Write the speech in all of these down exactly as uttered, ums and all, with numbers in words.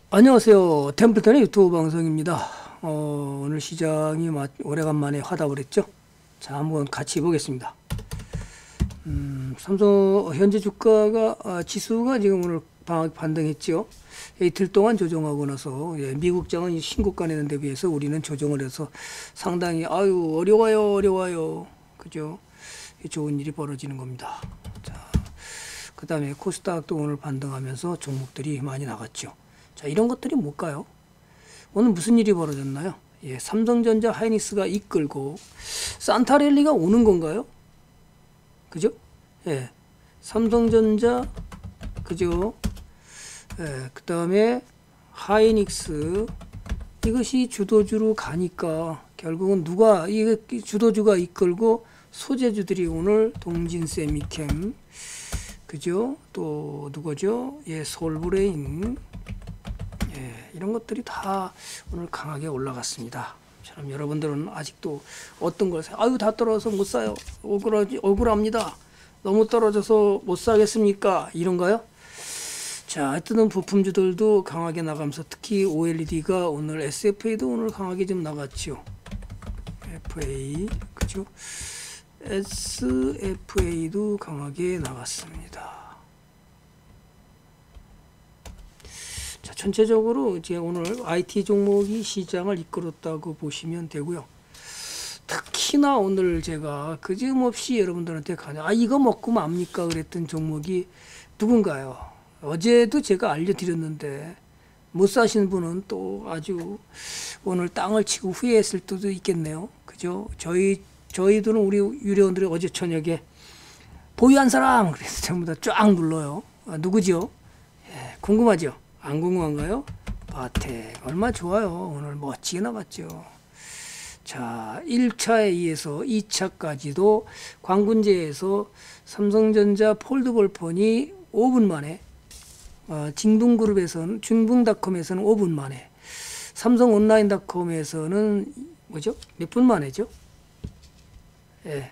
안녕하세요. 템플턴의 유튜브 방송입니다. 어, 오늘 시장이 마- 오래간만에 화답을 했죠. 자, 한번 같이 보겠습니다. 음, 삼성 현재 주가가 아, 지수가 지금 오늘 방- 반등했죠. 이틀 동안 조정하고 나서 예, 미국장은 신고가 내는 데 비해서 우리는 조정을 해서 상당히 아유 어려워요 어려워요 그죠? 좋은 일이 벌어지는 겁니다. 자, 그 다음에 코스닥도 오늘 반등하면서 종목들이 많이 나갔죠. 자, 이런 것들이 뭘까요? 오늘 무슨 일이 벌어졌나요? 예, 삼성전자 하이닉스가 이끌고 산타랠리가 오는 건가요? 그죠? 예, 삼성전자 그죠? 예, 그 다음에 하이닉스 이것이 주도주로 가니까 결국은 누가 이 주도주가 이끌고 소재주들이 오늘 동진세미캠 그죠? 또 누구죠? 예, 솔브레인 예, 이런 것들이 다 오늘 강하게 올라갔습니다. 처럼 여러분들은 아직도 어떤 걸 사요? 아유 다 떨어져서 못 사요. 억울하지, 억울합니다. 너무 떨어져서 못 사겠습니까? 이런가요? 자, 하여튼 부품주들도 강하게 나가면서 특히 오엘이디가 오늘 에스에프에이도 오늘 강하게 좀 나갔죠. 에프에이 그죠? 에스에프에이도 강하게 나갔습니다. 자, 전체적으로 이제 오늘 아이티 종목이 시장을 이끌었다고 보시면 되고요. 특히나 오늘 제가 그짐없이 여러분들한테 가냐, 아 이거 먹고 맙니까 그랬던 종목이 누군가요? 어제도 제가 알려드렸는데 못 사신 분은 또 아주 오늘 땅을 치고 후회했을 수도 있겠네요. 그죠? 저희 저희들은 우리 유료원들이 어제 저녁에 보유한 사람 그래서 전부 다 쫙 눌러요. 아, 누구죠? 예, 궁금하죠? 안 궁금한가요? 바텍 얼마 좋아요. 오늘 멋지게 나갔죠. 자, 일 차에 의해서 이 차까지도 광군제에서 삼성전자 폴드볼폰이 오 분 만에 어, 징동그룹에서는 중붕닷컴에서는 오 분 만에 삼성온라인닷컴에서는 뭐죠? 몇 분 만에죠? 예.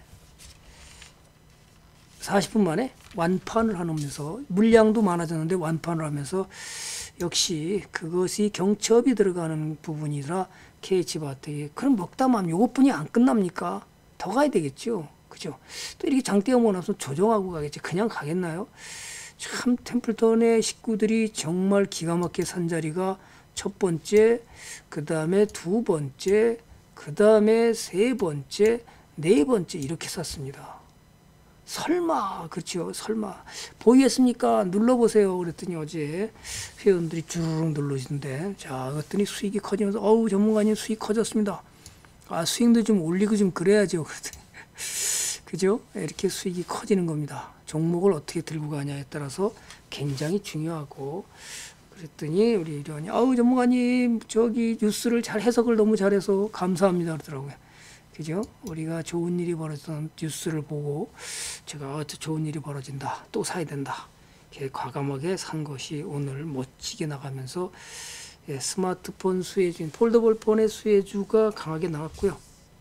사십 분 만에 완판을 하면서 물량도 많아졌는데 완판을 하면서 역시 그것이 경첩이 들어가는 부분이라 케이에이치바텍이 그럼 먹다 마면 요것뿐이 안 끝납니까? 더 가야 되겠죠. 그죠? 또 이렇게 장대 오고 나서 조정하고 가겠지. 그냥 가겠나요? 참 템플턴의 식구들이 정말 기가 막히게 산 자리가 첫 번째, 그 다음에 두 번째, 그 다음에 세 번째, 네 번째 이렇게 샀습니다. 설마 그렇죠 설마 보이겠습니까 눌러보세요 그랬더니 어제 회원들이 주르륵 눌러주는데 자 그랬더니 수익이 커지면서 어우 전문가님 수익 커졌습니다. 아 수익도 좀 올리고 좀 그래야죠 그랬더니 그죠 이렇게 수익이 커지는 겁니다. 종목을 어떻게 들고 가냐에 따라서 굉장히 중요하고 그랬더니 우리 회원이 아우 전문가님 저기 뉴스를 잘 해석을 너무 잘해서 감사합니다 그러더라고요. 그죠? 우리가 좋은 일이 벌어졌던 뉴스를 보고 제가 좋은 일이 벌어진다. 또 사야 된다. 이렇게 과감하게 산 것이 오늘 멋지게 나가면서 예, 스마트폰 수혜주, 폴더블 폰의 수혜주가 강하게 나왔고요.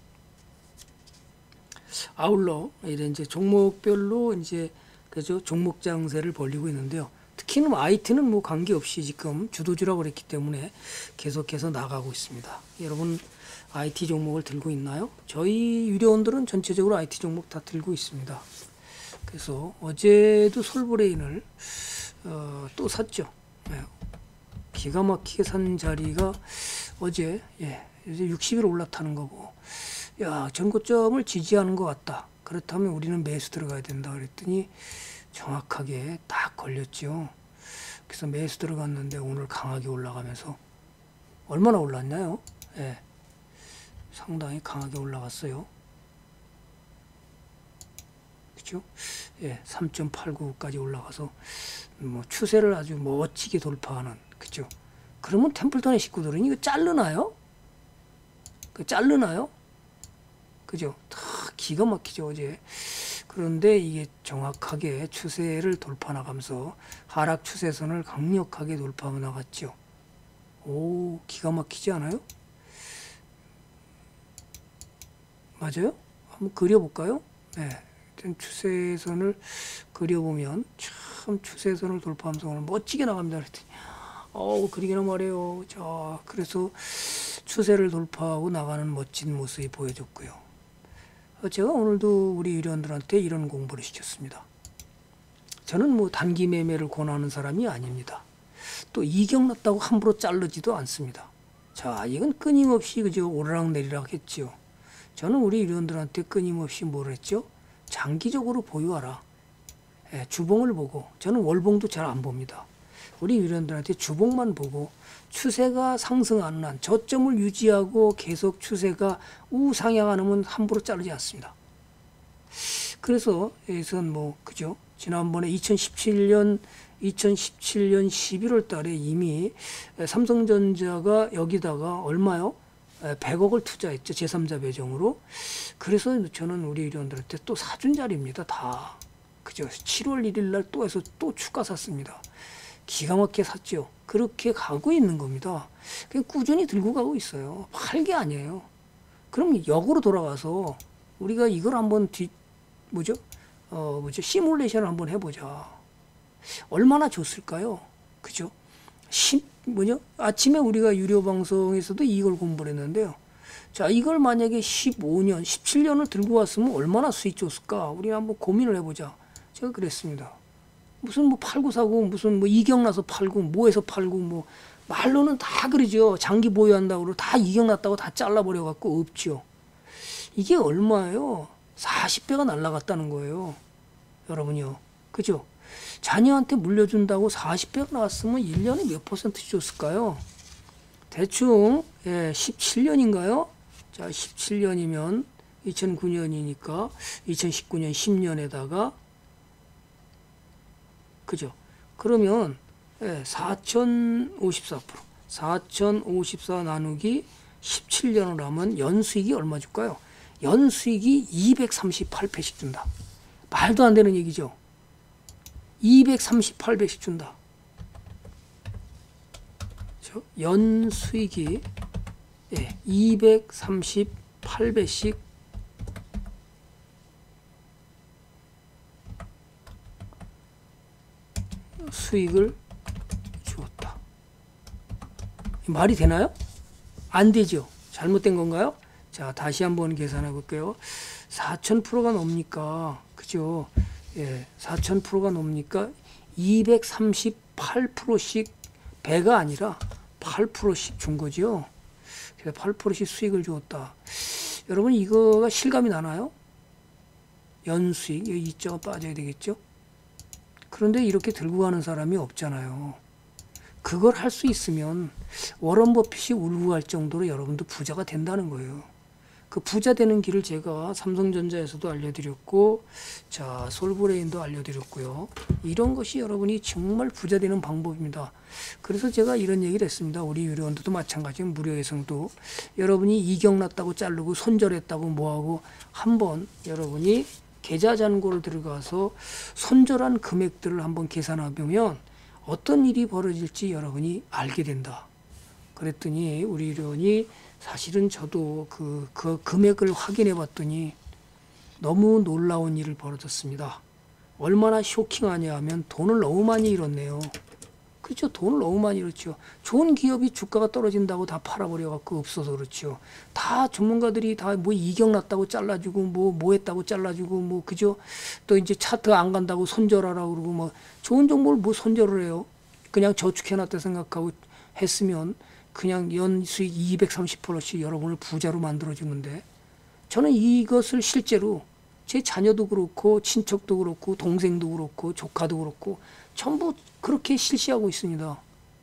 아울러 이런 이제 종목별로 이제 그죠? 종목 장세를 벌리고 있는데요. 특히는 아이티는 뭐 관계없이 지금 주도주라고 그랬기 때문에 계속해서 나가고 있습니다. 여러분 아이티 종목을 들고 있나요? 저희 유료원들은 전체적으로 아이티 종목 다 들고 있습니다. 그래서 어제도 솔브레인을 어, 또 샀죠. 네. 기가 막히게 산 자리가 어제 예, 이제 육십 일 올라타는 거고 야 전고점을 지지하는 것 같다. 그렇다면 우리는 매수 들어가야 된다 그랬더니 정확하게 딱 걸렸죠. 그래서 매수 들어갔는데 오늘 강하게 올라가면서 얼마나 올랐나요? 예. 상당히 강하게 올라갔어요. 그죠? 예, 삼 점 팔구까지 올라가서 뭐 추세를 아주 멋지게 돌파하는 그죠? 그러면 템플턴의 식구들은 이거 자르나요? 그 자르나요? 그죠? 다 기가 막히죠 어제. 그런데 이게 정확하게 추세를 돌파 나가면서 하락 추세선을 강력하게 돌파하고 나갔죠. 오, 기가 막히지 않아요? 맞아요? 한번 그려볼까요? 네. 추세선을 그려보면 참 추세선을 돌파하면서 오늘 멋지게 나갑니다. 그랬더니 어우, 그러기나 말이에요. 자, 그래서 추세를 돌파하고 나가는 멋진 모습이 보여줬고요. 제가 오늘도 우리 유료원들한테 이런 공부를 시켰습니다. 저는 뭐 단기 매매를 권하는 사람이 아닙니다. 또 이격 났다고 함부로 자르지도 않습니다. 자, 이건 끊임없이 그저 오르락 내리락 했지요. 저는 우리 유료원들한테 끊임없이 뭘 했죠? 장기적으로 보유하라. 예, 주봉을 보고, 저는 월봉도 잘 안 봅니다. 우리 유료원들한테 주봉만 보고 추세가 상승하는 한 저점을 유지하고 계속 추세가 우상향하면 함부로 자르지 않습니다. 그래서 여기서 뭐 그죠? 지난번에 이천십칠 년 이천십칠 년 십일월 달에 이미 삼성전자가 여기다가 얼마요? 백억을 투자했죠. 제삼자 배정으로. 그래서 저는 우리 유료원들한테 또 사준 자리입니다. 다. 그죠? 칠월 일일 날 또 해서 또 추가 샀습니다. 기가 막히게 샀죠. 그렇게 가고 있는 겁니다. 그냥 꾸준히 들고 가고 있어요. 팔 게 아니에요. 그럼 역으로 돌아가서 우리가 이걸 한번 뒤, 뭐죠? 어, 뭐죠? 시뮬레이션을 한번 해보자. 얼마나 좋을까요? 그죠? 십, 뭐죠? 아침에 우리가 유료 방송에서도 이걸 공부를 했는데요. 자, 이걸 만약에 십오 년, 십칠 년을 들고 왔으면 얼마나 수익 줬을까? 우리 한번 고민을 해보자. 제가 그랬습니다. 무슨 뭐 팔고 사고 무슨 뭐 이격 나서 팔고 뭐해서 팔고 뭐 말로는 다 그러죠. 장기 보유한다고 그러고 다 이격 났다고 다 잘라버려 갖고 없죠. 이게 얼마예요? 사십 배가 날라갔다는 거예요. 여러분요. 그죠? 자녀한테 물려준다고 사십 배가 나왔으면 일 년에 몇 퍼센트 줬을까요? 대충 예, 십칠 년인가요? 자, 십칠 년이면 이천구 년이니까 이천십구 년 십 년에다가 그죠? 그러면 예, 사천오십사 퍼센트 사천오십사 나누기 십칠 년을 하면 연수익이 얼마 줄까요? 연수익이 이백삼십팔 배씩 준다. 말도 안 되는 얘기죠. 이백삼십팔 배씩 준다. 그렇죠? 연수익이 예, 이백삼십팔 배씩 수익을 주었다. 말이 되나요? 안 되죠. 잘못된 건가요? 자, 다시 한번 계산해 볼게요. 사천 퍼센트가 넘니까, 그죠? 예, 사천 퍼센트가 넘니까 이백삼십팔 퍼센트씩 배가 아니라 팔 퍼센트씩 준 거죠. 그래서 팔 퍼센트씩 수익을 주었다. 여러분, 이거가 실감이 나나요? 연수익, 여기 이자가 빠져야 되겠죠? 그런데 이렇게 들고 가는 사람이 없잖아요. 그걸 할 수 있으면 워런 버핏이 울고 갈 정도로 여러분도 부자가 된다는 거예요. 그 부자 되는 길을 제가 삼성전자에서도 알려드렸고, 자, 솔브레인도 알려드렸고요. 이런 것이 여러분이 정말 부자 되는 방법입니다. 그래서 제가 이런 얘기를 했습니다. 우리 유료원들도 마찬가지, 무료회성도 여러분이 이격 났다고 자르고 손절했다고 뭐하고 한번 여러분이 계좌 잔고를 들어가서 손절한 금액들을 한번 계산해 보면 어떤 일이 벌어질지 여러분이 알게 된다. 그랬더니 우리 유료원이 사실은 저도 그, 그 금액을 확인해 봤더니 너무 놀라운 일을 벌어졌습니다. 얼마나 쇼킹하냐 하면 돈을 너무 많이 잃었네요. 그렇죠. 돈을 너무 많이 잃었죠. 좋은 기업이 주가가 떨어진다고 다 팔아버려 갖고 없어서 그렇죠. 다 전문가들이 다 뭐 이격 났다고 잘라주고 뭐 뭐 했다고 잘라주고 뭐 그죠. 또 이제 차트 안 간다고 손절하라고 그러고 뭐 좋은 정보를 뭐 손절을 해요. 그냥 저축해놨다 생각하고 했으면 그냥 연 수익 이백삼십 퍼센트씩 여러분을 부자로 만들어주는데, 저는 이것을 실제로 제 자녀도 그렇고 친척도 그렇고 동생도 그렇고 조카도 그렇고 전부 그렇게 실시하고 있습니다.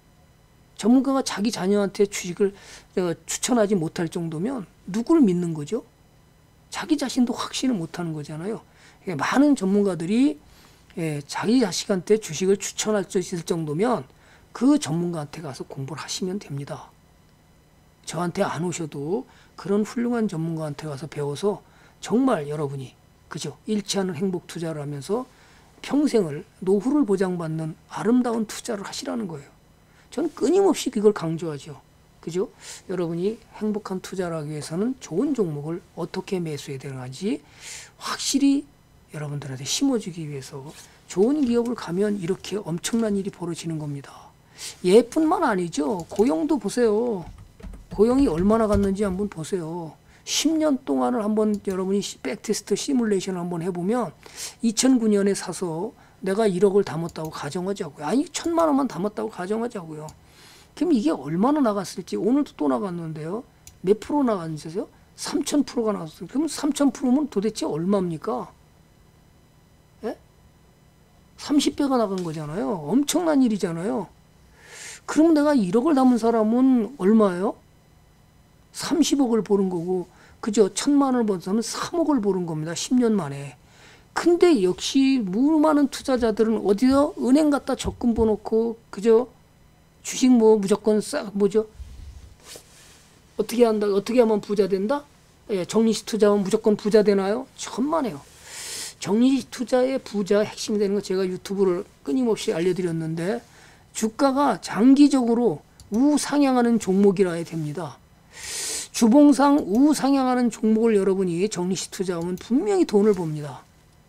전문가가 자기 자녀한테 주식을 추천하지 못할 정도면 누구를 믿는 거죠? 자기 자신도 확신을 못하는 거잖아요. 많은 전문가들이 자기 자식한테 주식을 추천할 수 있을 정도면 그 전문가한테 가서 공부를 하시면 됩니다. 저한테 안 오셔도 그런 훌륭한 전문가한테 가서 배워서 정말 여러분이 그죠? 잃지 않은 행복 투자를 하면서 평생을 노후를 보장받는 아름다운 투자를 하시라는 거예요. 저는 끊임없이 그걸 강조하죠. 그죠? 여러분이 행복한 투자를 하기 위해서는 좋은 종목을 어떻게 매수해야 되는지 확실히 여러분들한테 심어주기 위해서 좋은 기업을 가면 이렇게 엄청난 일이 벌어지는 겁니다. 얘뿐만 아니죠. 고용도 보세요. 고용이 얼마나 갔는지 한번 보세요. 십 년 동안을 한번 여러분이 백테스트 시뮬레이션을 한번 해보면 이천구 년에 사서 내가 일억을 담았다고 가정하자고요. 아니 천만 원만 담았다고 가정하자고요. 그럼 이게 얼마나 나갔을지. 오늘도 또 나갔는데요. 몇 프로 나갔는지요? 삼천 프로가 나왔어요. 그럼 삼천 프로면 도대체 얼마입니까? 예? 삼십 배가 나간 거잖아요. 엄청난 일이잖아요. 그럼 내가 일억을 담은 사람은 얼마예요? 삼십억을 버는 거고, 그죠? 천만 원을 버는 사람은 삼억을 버는 겁니다. 십 년 만에. 근데 역시 많은 투자자들은 어디서 은행 갖다 적금 버놓고, 그죠? 주식 뭐 무조건 싹 뭐죠? 어떻게 한다? 어떻게 하면 부자 된다? 예, 정리식 투자하면 무조건 부자 되나요? 천만에요. 정리식 투자의 부자 핵심이 되는 거 제가 유튜브를 끊임없이 알려드렸는데, 주가가 장기적으로 우상향하는 종목이라 해야 됩니다. 주봉상 우상향하는 종목을 여러분이 정리식 투자하면 분명히 돈을 법니다.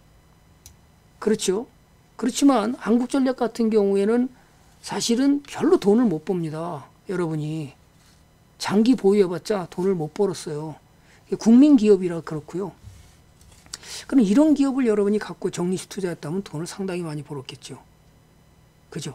그렇죠? 그렇지만 한국전력 같은 경우에는 사실은 별로 돈을 못 법니다. 여러분이 장기 보유해봤자 돈을 못 벌었어요. 국민기업이라 그렇고요. 그럼 이런 기업을 여러분이 갖고 정리식 투자했다면 돈을 상당히 많이 벌었겠죠. 그죠?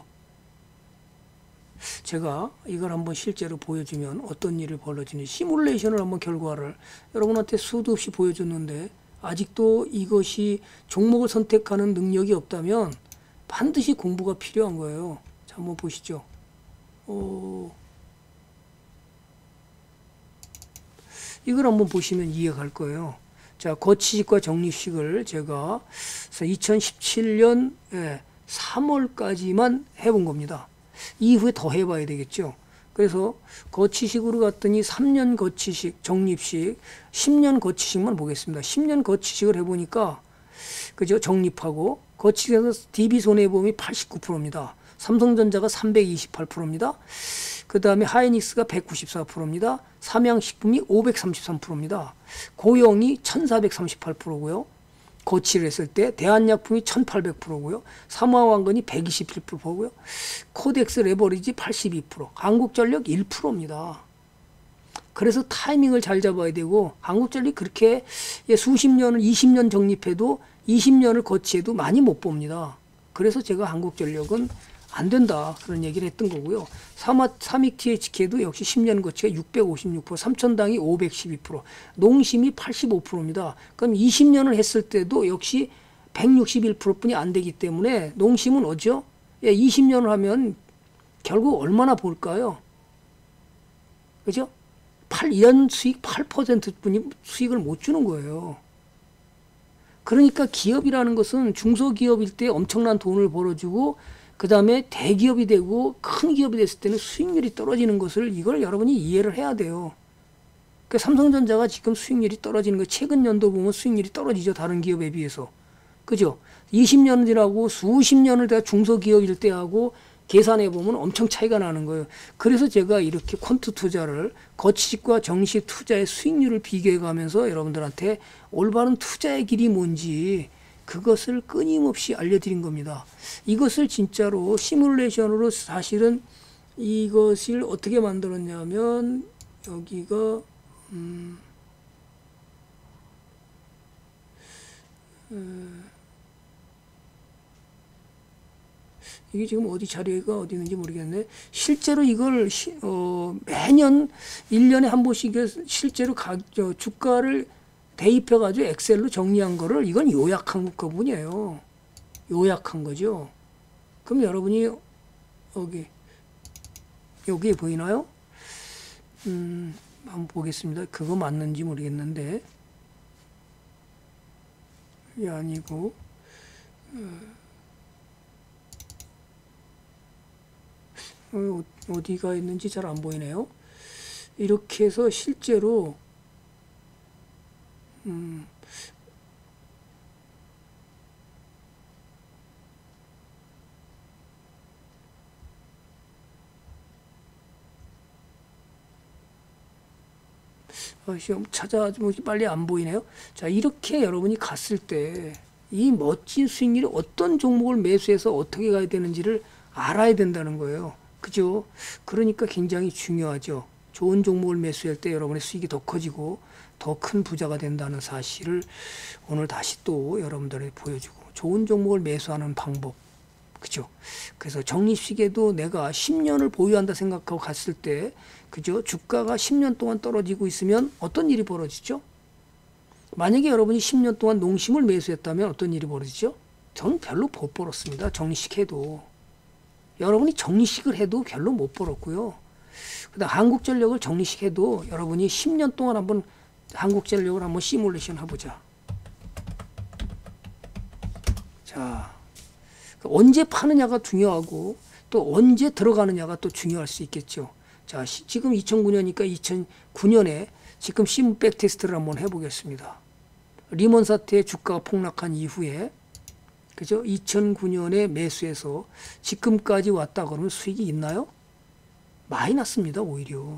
제가 이걸 한번 실제로 보여주면 어떤 일이 벌어지는지 시뮬레이션을 한번 결과를 여러분한테 수도 없이 보여줬는데, 아직도 이것이 종목을 선택하는 능력이 없다면 반드시 공부가 필요한 거예요. 자, 한번 보시죠. 어, 이걸 한번 보시면 이해갈 거예요. 자, 거치식과 적립식을 제가 이천십칠 년 삼월까지만 해본 겁니다. 이후에 더 해봐야 되겠죠. 그래서 거치식으로 갔더니 삼 년 거치식, 적립식, 십 년 거치식만 보겠습니다. 십 년 거치식을 해보니까, 그죠? 적립하고, 거치식에서 디비 손해보험이 팔십구 퍼센트입니다. 삼성전자가 삼백이십팔 퍼센트입니다. 그 다음에 하이닉스가 백구십사 퍼센트입니다. 삼양식품이 오백삼십삼 퍼센트입니다. 고용이 천사백삼십팔 퍼센트고요. 거치를 했을 때 대한약품이 천팔백 퍼센트고요. 삼화왕건이 백이십칠 퍼센트고요. 코덱스 레버리지 팔십이 퍼센트, 한국전력 일 퍼센트입니다. 그래서 타이밍을 잘 잡아야 되고, 한국전력이 그렇게 수십 년을 이십 년 적립해도 이십 년을 거치해도 많이 못 봅니다. 그래서 제가 한국전력은 안 된다 그런 얘기를 했던 거고요. 삼익 티에이치케이도 역시 십 년 거치가 육백오십육 퍼센트, 삼천당이 오백십이 퍼센트, 농심이 팔십오 퍼센트입니다. 그럼 이십 년을 했을 때도 역시 백육십일 퍼센트 뿐이 안 되기 때문에 농심은 어죠? 예, 이십 년을 하면 결국 얼마나 볼까요? 그죠? 팔, 연 수익 팔 퍼센트 뿐이 수익을 못 주는 거예요. 그러니까 기업이라는 것은 중소기업일 때 엄청난 돈을 벌어주고, 그 다음에 대기업이 되고 큰 기업이 됐을 때는 수익률이 떨어지는 것을, 이걸 여러분이 이해를 해야 돼요. 그러니까 삼성전자가 지금 수익률이 떨어지는 거, 최근 연도 보면 수익률이 떨어지죠. 다른 기업에 비해서. 그죠? 이십 년이라고 수십 년을 다 중소기업일 때 하고 계산해 보면 엄청 차이가 나는 거예요. 그래서 제가 이렇게 퀀트 투자를, 거치식과 정식 투자의 수익률을 비교해 가면서 여러분들한테 올바른 투자의 길이 뭔지 그것을 끊임없이 알려드린 겁니다. 이것을 진짜로 시뮬레이션으로 사실은 이것을 어떻게 만들었냐면, 여기가 음, 음, 이게 지금 어디 자료가 어디 있는지 모르겠네. 실제로 이걸 시, 어, 매년 일 년에 한 번씩 실제로 가, 저, 주가를 대입해가지고 엑셀로 정리한 거를, 이건 요약한 거뿐이에요. 요약한 거죠. 그럼 여러분이 여기 여기 보이나요? 음, 한번 보겠습니다. 그거 맞는지 모르겠는데, 이게 아니고 어, 어디가 있는지 잘 안 보이네요. 이렇게 해서 실제로 음, 어, 시험 찾아 뭐 빨리 안 보이네요. 자, 이렇게 여러분이 갔을 때 이 멋진 수익률이 어떤 종목을 매수해서 어떻게 가야 되는지를 알아야 된다는 거예요. 그죠? 그러니까 굉장히 중요하죠. 좋은 종목을 매수할 때 여러분의 수익이 더 커지고 더 큰 부자가 된다는 사실을 오늘 다시 또 여러분들에게 보여주고, 좋은 종목을 매수하는 방법, 그죠? 그래서 적립식에도 내가 십 년을 보유한다 생각하고 갔을 때, 그죠? 주가가 십 년 동안 떨어지고 있으면 어떤 일이 벌어지죠? 만약에 여러분이 십 년 동안 농심을 매수했다면 어떤 일이 벌어지죠? 저는 별로 못 벌었습니다. 적립식 해도. 여러분이 적립식을 해도 별로 못 벌었고요. 그다음 한국전력을 적립식 해도 여러분이 십 년 동안 한번 한국전력을 한번 시뮬레이션 해보자. 자, 언제 파느냐가 중요하고 또 언제 들어가느냐가 또 중요할 수 있겠죠. 자, 시, 지금 이천구 년이니까 이천구 년에 지금 시뮬 백테스트를 한번 해보겠습니다. 리먼 사태의 주가가 폭락한 이후에, 그죠? 이천구 년에 매수해서 지금까지 왔다 그러면 수익이 있나요? 마이너스입니다, 오히려.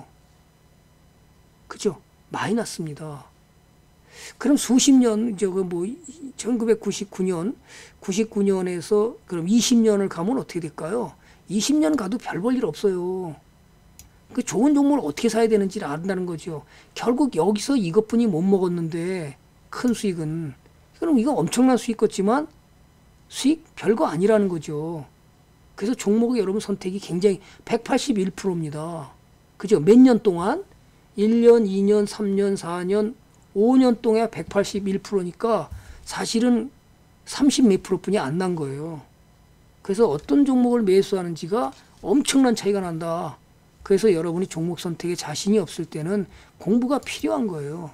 그죠? 마이너스입니다. 그럼 수십 년, 저거 뭐, 천구백구십구 년, 구십구 년에서 그럼 이십 년을 가면 어떻게 될까요? 이십 년 가도 별 볼 일 없어요. 그 좋은 종목을 어떻게 사야 되는지를 안다는 거죠. 결국 여기서 이것뿐이 못 먹었는데, 큰 수익은. 그럼 이거 엄청난 수익 같지만, 수익 별거 아니라는 거죠. 그래서 종목의 여러분 선택이 굉장히 백팔십일 퍼센트입니다. 그죠? 몇 년 동안? 일 년, 이 년, 삼 년, 사 년, 오 년 동안 백팔십일 퍼센트니까 사실은 삼십 몇 프로뿐이 안 난 거예요. 그래서 어떤 종목을 매수하는지가 엄청난 차이가 난다. 그래서 여러분이 종목 선택에 자신이 없을 때는 공부가 필요한 거예요.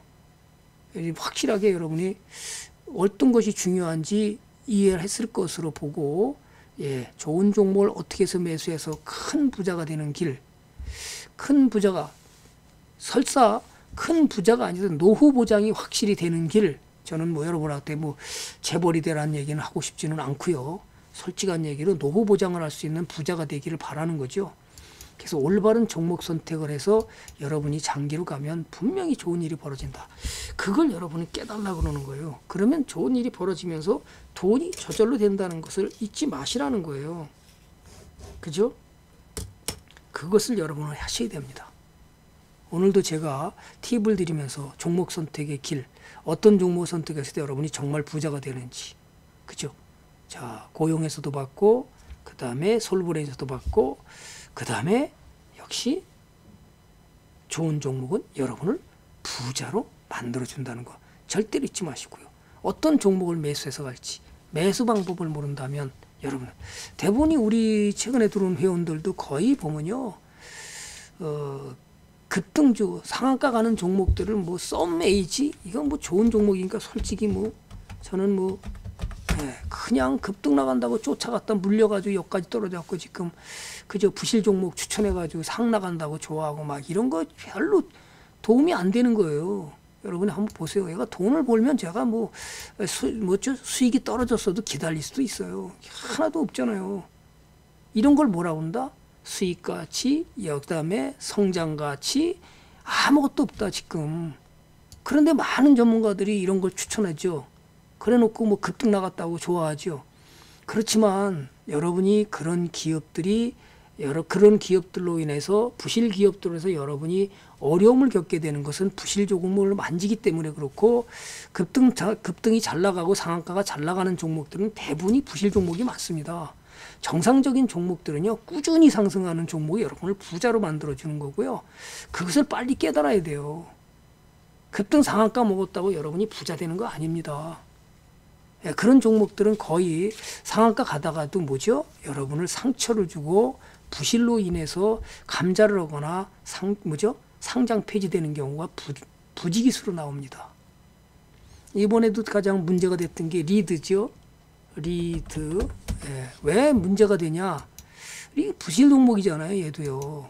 확실하게 여러분이 어떤 것이 중요한지 이해를 했을 것으로 보고, 예, 좋은 종목을 어떻게 해서 매수해서 큰 부자가 되는 길, 큰 부자가 설사 큰 부자가 아니든 노후 보장이 확실히 되는 길, 저는 뭐 여러분한테 뭐 재벌이 되라는 얘기는 하고 싶지는 않고요. 솔직한 얘기로 노후 보장을 할 수 있는 부자가 되기를 바라는 거죠. 그래서 올바른 종목 선택을 해서 여러분이 장기로 가면 분명히 좋은 일이 벌어진다. 그걸 여러분이 깨달으려고 그러는 거예요. 그러면 좋은 일이 벌어지면서 돈이 저절로 된다는 것을 잊지 마시라는 거예요. 그죠? 그것을 여러분은 하셔야 됩니다. 오늘도 제가 팁을 드리면서 종목 선택의 길, 어떤 종목 선택했을 때 여러분이 정말 부자가 되는지, 그죠? 자, 고용에서도 받고, 그 다음에 솔브레인에서도 받고, 그 다음에 역시 좋은 종목은 여러분을 부자로 만들어준다는 거 절대로 잊지 마시고요. 어떤 종목을 매수해서 갈지, 매수 방법을 모른다면 여러분, 대부분이 우리 최근에 들어온 회원들도 거의 보면요, 어, 급등주, 상한가 가는 종목들을 뭐 썸메이지, 이건 뭐 좋은 종목이니까 솔직히 뭐 저는 뭐 네, 그냥 급등 나간다고 쫓아갔다 물려가지고 여기까지 떨어져갖고 지금 그저 부실 종목 추천해가지고 상 나간다고 좋아하고 막 이런 거 별로 도움이 안 되는 거예요. 여러분이 한번 보세요. 얘가 돈을 벌면 제가 뭐, 수, 뭐죠? 수익이 떨어졌어도 기다릴 수도 있어요. 하나도 없잖아요. 이런 걸 뭐라고 한다? 수익 가치, 그다음에 성장 가치, 아무것도 없다 지금. 그런데 많은 전문가들이 이런 걸 추천하죠. 그래 놓고 뭐 급등 나갔다고 좋아하죠. 그렇지만 여러분이 그런 기업들이 여러 그런 기업들로 인해서 부실 기업들로 해서 여러분이 어려움을 겪게 되는 것은 부실 종목을 만지기 때문에 그렇고, 급등 급등이 잘 나가고 상한가가 잘 나가는 종목들은 대부분이 부실 종목이 맞습니다. 정상적인 종목들은요, 꾸준히 상승하는 종목이 여러분을 부자로 만들어주는 거고요. 그것을 빨리 깨달아야 돼요. 급등 상한가 먹었다고 여러분이 부자 되는 거 아닙니다. 예, 그런 종목들은 거의 상한가 가다가도 뭐죠? 여러분을 상처를 주고 부실로 인해서 감자를 하거나 상, 뭐죠? 상장 폐지되는 경우가 부, 부지기수로 나옵니다. 이번에도 가장 문제가 됐던 게 리드죠. 리드. 예, 왜 문제가 되냐? 이게 부실 종목이잖아요. 얘도요.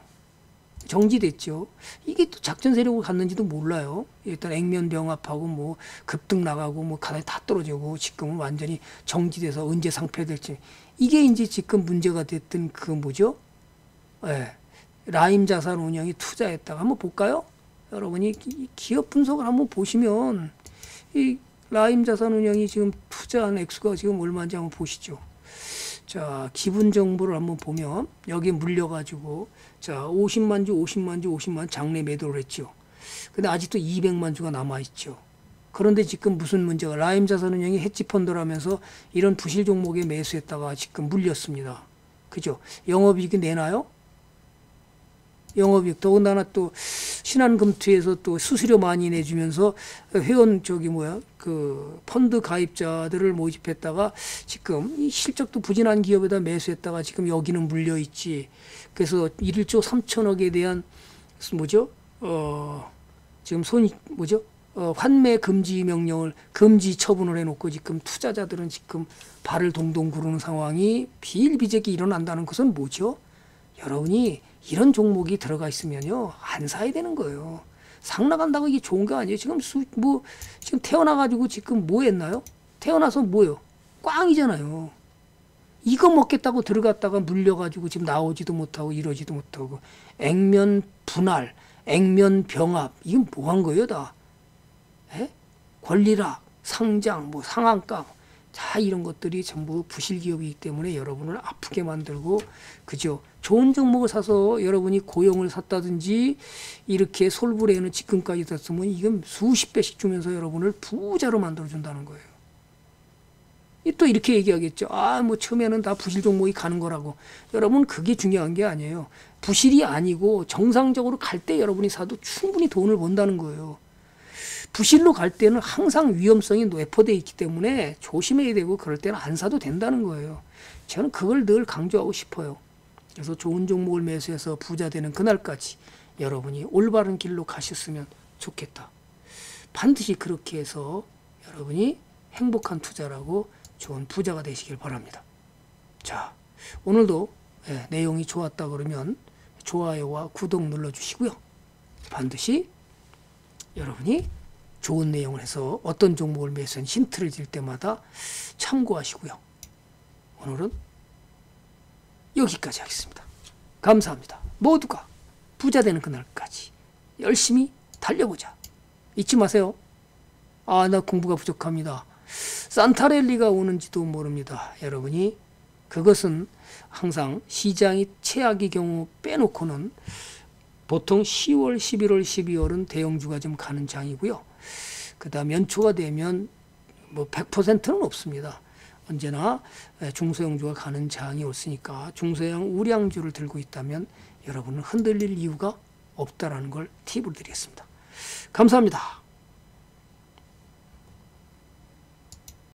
정지됐죠. 이게 또 작전 세력으로 갔는지도 몰라요. 일단 액면병합하고 뭐 급등 나가고 뭐 가다에 다 떨어지고 지금은 완전히 정지돼서 언제 상폐될지. 이게 이제 지금 문제가 됐던 그 뭐죠? 예. 라임 자산 운영이 투자했다가 한번 볼까요? 여러분이 기업 분석을 한번 보시면 이 라임 자산 운영이 지금 투자한 액수가 지금 얼마인지 한번 보시죠. 자, 기분 정보를 한번 보면 여기 물려가지고 자 오십만 주, 오십만 주, 오십만 장내 매도를 했죠. 근데 아직도 이백만 주가 남아 있죠. 그런데 지금 무슨 문제가 라임 자산운용이 헤지 펀드라면서 이런 부실 종목에 매수했다가 지금 물렸습니다. 그죠? 영업이익이 내나요? 영업이익 더군다나 또 신한금투에서 또 수수료 많이 내주면서 회원 저기 뭐야 그 펀드 가입자들을 모집했다가 지금 이 실적도 부진한 기업에다 매수했다가 지금 여기는 물려 있지. 그래서 일조 삼천억에 대한 뭐죠? 어 지금 손 뭐죠? 어, 환매 금지 명령을 금지 처분을 해놓고 지금 투자자들은 지금 발을 동동 구르는 상황이 비일비재하게 일어난다는 것은 뭐죠? 여러분이 이런 종목이 들어가 있으면요 안 사야 되는 거예요. 상 나간다고 이게 좋은 게 아니에요. 지금 수, 뭐 지금 태어나가지고 지금 뭐 했나요? 태어나서 뭐요? 꽝이잖아요. 이거 먹겠다고 들어갔다가 물려가지고 지금 나오지도 못하고 이러지도 못하고 액면 분할, 액면 병합 이건 뭐 한 거예요 다? 에? 권리락, 상장, 뭐 상한가 다 이런 것들이 전부 부실 기업이기 때문에 여러분을 아프게 만들고 그죠? 좋은 종목을 사서 여러분이 고용을 샀다든지 이렇게 솔브레인은 지금까지 샀으면 이건 수십 배씩 주면서 여러분을 부자로 만들어준다는 거예요. 또 이렇게 얘기하겠죠. 아, 뭐 처음에는 다 부실 종목이 가는 거라고. 여러분 그게 중요한 게 아니에요. 부실이 아니고 정상적으로 갈 때 여러분이 사도 충분히 돈을 번다는 거예요. 부실로 갈 때는 항상 위험성이 내포되어 있기 때문에 조심해야 되고 그럴 때는 안 사도 된다는 거예요. 저는 그걸 늘 강조하고 싶어요. 그래서 좋은 종목을 매수해서 부자 되는 그날까지 여러분이 올바른 길로 가셨으면 좋겠다. 반드시 그렇게 해서 여러분이 행복한 투자라고 좋은 부자가 되시길 바랍니다. 자, 오늘도 예, 내용이 좋았다 그러면 좋아요와 구독 눌러주시고요. 반드시 여러분이 좋은 내용을 해서 어떤 종목을 매수한 힌트를 드릴 때마다 참고하시고요. 오늘은 여기까지 하겠습니다. 감사합니다. 모두가 부자 되는 그날까지 열심히 달려보자. 잊지 마세요. 아, 나 공부가 부족합니다. 산타랠리가 오는지도 모릅니다. 여러분이 그것은 항상 시장이 최악의 경우 빼놓고는 보통 시월, 십일월, 십이월은 대형주가 좀 가는 장이고요. 그 다음 연초가 되면 뭐 백 퍼센트는 없습니다. 언제나 중소형주가 가는 장이 올으니까 중소형 우량주를 들고 있다면 여러분은 흔들릴 이유가 없다라는 걸 팁을 드리겠습니다. 감사합니다.